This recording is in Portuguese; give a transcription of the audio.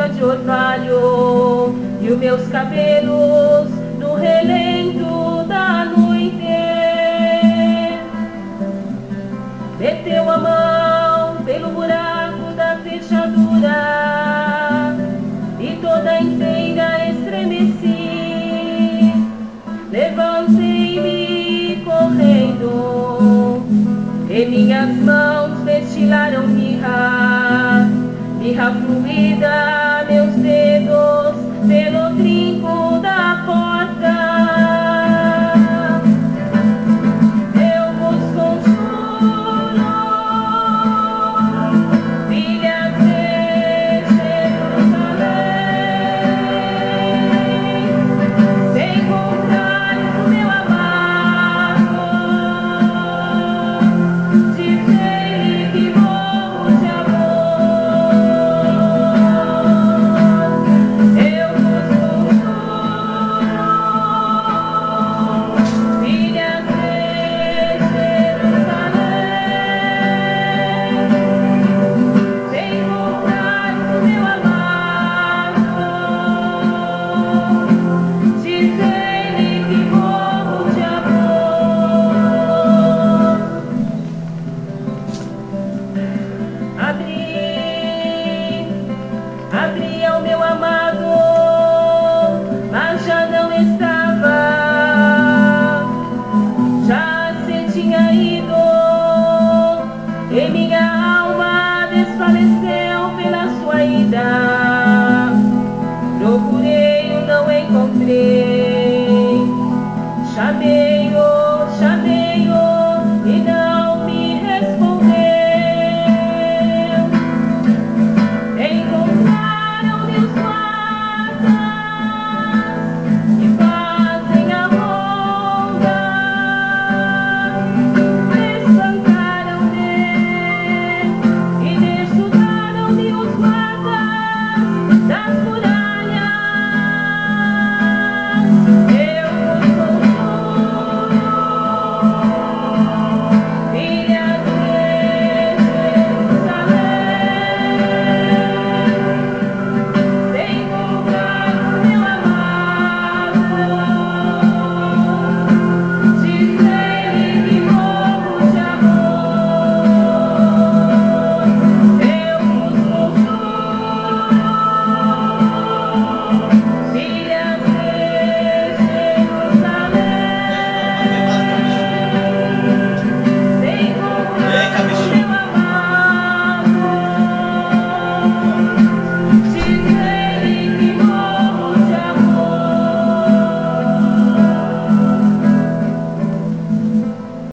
folha de orvalho e os meus cabelos no relento da noite. Meteu a mão pelo buraco da fechadura e toda inteira estremeci. Levantei-me correndo e minhas mãos destilaram mirra fluida, meus dedos pelo trinco da porta. Eu vos conjuro, filhas de Jerusalém, se encontrares o meu amado, dizei-lhe que morro de amor. Eu vos conjuro, filhas de Jerusalém, se encontrares o meu amado, dizei-lhe que morro de amor. Abri ao meu amado, mas já não estava, já se tinha ido, e minha alma desfaleceu pela sua ida. Procurei, não encontrei.